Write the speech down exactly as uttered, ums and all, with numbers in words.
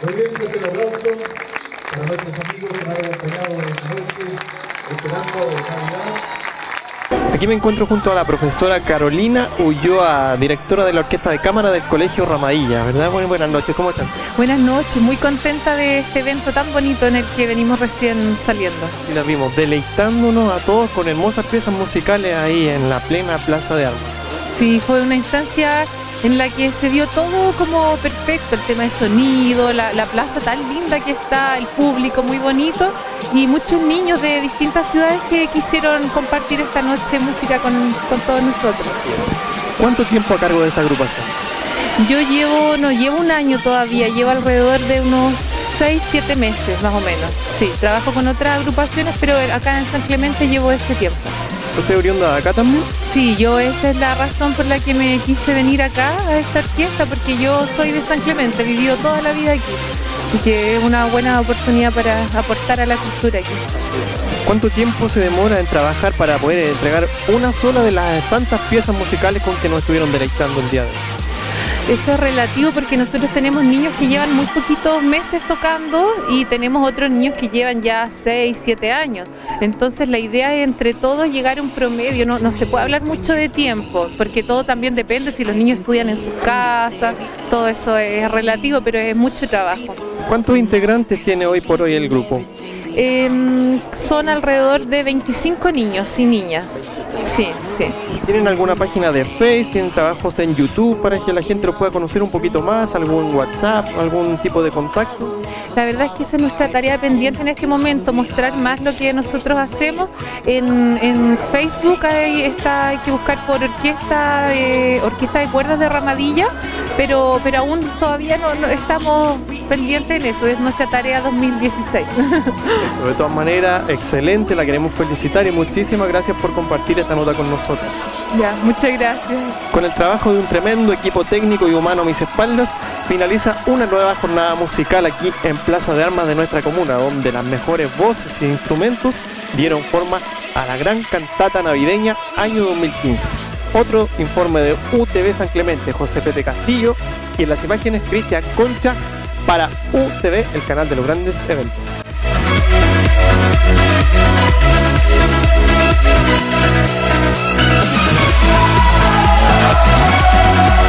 Muy bien, fuerte el aplauso para nuestros amigos que nos han acompañado esta noche, esperando Navidad. Aquí me encuentro junto a la profesora Carolina Ulloa, directora de la Orquesta de Cámara del Colegio Ramadilla, ¿verdad? Bueno, buenas noches, ¿cómo están? Buenas noches, muy contenta de este evento tan bonito en el que venimos recién saliendo. Y la vimos deleitándonos a todos con hermosas piezas musicales ahí en la plena Plaza de Armas. Sí, fue una instancia en la que se dio todo como perfecto, el tema de sonido, la, la plaza tan linda que está, el público muy bonito y muchos niños de distintas ciudades que quisieron compartir esta noche música con, con todos nosotros. ¿Cuánto tiempo a cargo de esta agrupación? Yo llevo, no llevo un año todavía, llevo alrededor de unos seis, siete meses más o menos. Sí, trabajo con otras agrupaciones, pero acá en San Clemente llevo ese tiempo. ¿Usted es oriunda de acá también? Sí, yo esa es la razón por la que me quise venir acá a esta orquesta, porque yo soy de San Clemente, he vivido toda la vida aquí. Así que es una buena oportunidad para aportar a la cultura aquí. ¿Cuánto tiempo se demora en trabajar para poder entregar una sola de las tantas piezas musicales con que nos estuvieron deleitando el día de hoy? Eso es relativo porque nosotros tenemos niños que llevan muy poquitos meses tocando y tenemos otros niños que llevan ya seis, siete años. Entonces la idea es entre todos llegar a un promedio, no, no se puede hablar mucho de tiempo porque todo también depende si los niños estudian en sus casas, todo eso es relativo, pero es mucho trabajo. ¿Cuántos integrantes tiene hoy por hoy el grupo? Eh, son alrededor de veinticinco niños y niñas. Sí, sí. ¿Tienen alguna página de Facebook? ¿Tienen trabajos en YouTube para que la gente los pueda conocer un poquito más? ¿Algún WhatsApp? ¿Algún tipo de contacto? La verdad es que esa es nuestra tarea pendiente en este momento, mostrar más lo que nosotros hacemos. En, en Facebook hay, está, hay que buscar por orquesta, eh, orquesta de cuerdas de Ramadilla, pero, pero aún todavía no, no estamos pendientes en eso, es nuestra tarea dos mil dieciséis. De todas maneras, excelente, la queremos felicitar y muchísimas gracias por compartir esta nota con nosotros. Ya, muchas gracias. Con el trabajo de un tremendo equipo técnico y humano a mis espaldas, finaliza una nueva jornada musical aquí en Plaza de Armas de nuestra comuna, donde las mejores voces e instrumentos dieron forma a la gran cantata navideña año dos mil quince. Otro informe de U T V San Clemente, José Pepe Castillo, y en las imágenes Cristian Concha para U T V, el canal de los grandes eventos. We'll be right back.